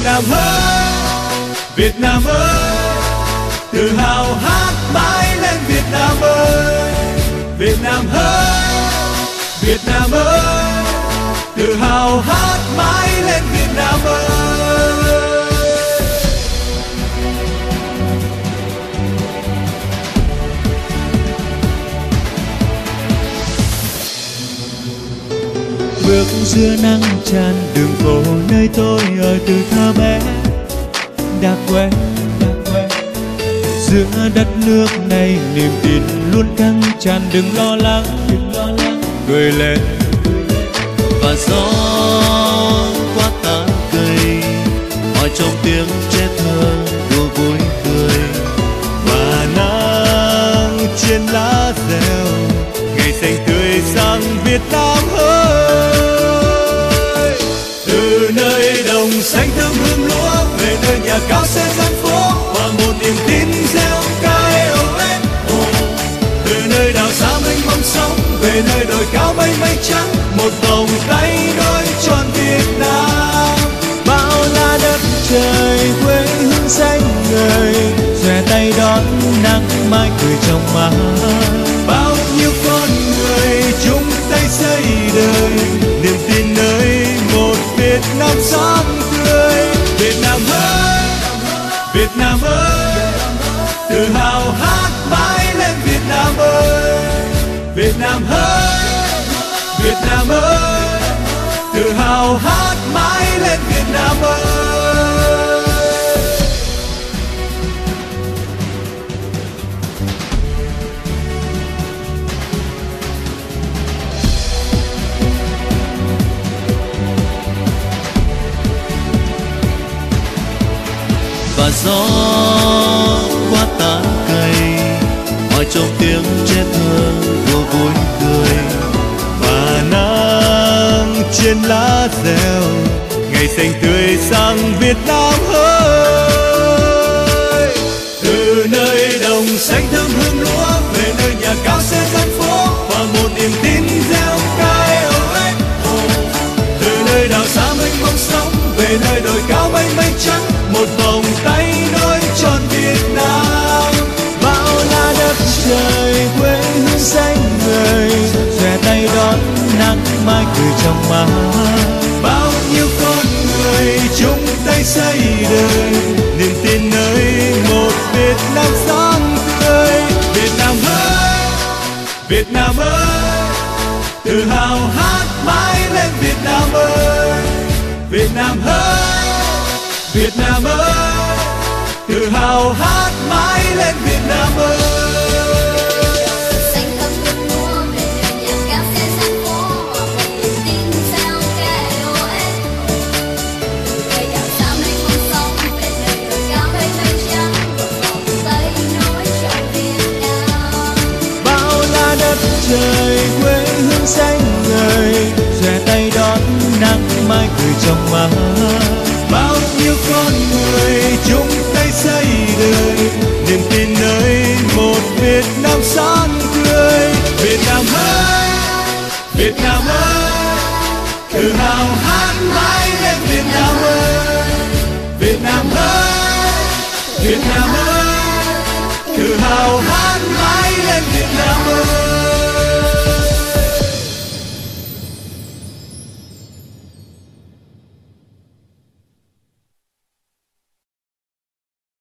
Nam ơi, Việt Nam ơi, tự hào hát mãi lên Việt Nam ơi, Việt Nam ơi, Việt Nam ơi, tự hào hát mãi lên Việt Nam ơi. Bước giữa nắng tràn đường phố nơi tôi ở từ thơ bé đã quen. Giữa đất nước này niềm tin luôn căng tràn, đừng lo lắng, cười lên. Và gió qua tán cây hỏi trong tiếng trẻ thơ đùa vui cười. Và nắng trên lá reo ngày xanh tươi sang Việt Nam ơi. Từ nơi đồng xanh thơm hương lúa về nơi nhà cao xe gian phố và một niềm tin gieo ca SOS. Từ nơi đảo xa mênh mông sóng về nơi đồi cao bay mây trắng, một vòng tay nối tròn Việt Nam. Bao la đất trời quê hương xanh ngời, xòe tay đón nắng mai cười trong má. Bao nhiêu con người chung tay xây đời, niềm tin nơi một Việt Nam sáng tươi. Việt Nam ơi, Việt Nam ơi, tự hào hát mãi lên Việt Nam ơi, Việt Nam ơi, Việt Nam ơi, tự hào hát mãi lên Việt Nam ơi. Và gió qua tán cây hỏi trong tiếng trẻ thơ đùa vui cười. Và nắng trên lá reo ngày xanh tươi sang Việt Nam ơi. Từ nơi đồng xanh thơm hương lúa về nơi nhà cao xe gian phố và một niềm tin gieo ca SOS. Từ nơi đảo xa mênh mông sóng về nơi đồi cao bay mây trắng, một vòng tay nối tròn Việt Nam. Bao la đất trời quê hương xanh ngời, xòe tay đón nắng mai cười trong má. Bao nhiêu con người chung tay xây đời, niềm tin nơi một Việt Nam sáng tươi. Việt Nam ơi, Việt Nam ơi, tự hào hát mãi lên Việt Nam ơi, Việt Nam ơi, Việt Nam ơi, tự hào hát mãi lên Việt Nam ơi. Xanh thơm hương lúa về nơi nhà cao xe gian phố và một niềm tin gieo ca SOS. Nơi đảo xa mênh mông sóng về nơi đồi cao bay mây trắng, một vòng tay nối trọn Việt Nam. Bao la đất trời quê hương xanh ngời, xòe tay đón nắng mai cười trong má. Bao nhiêu con người chung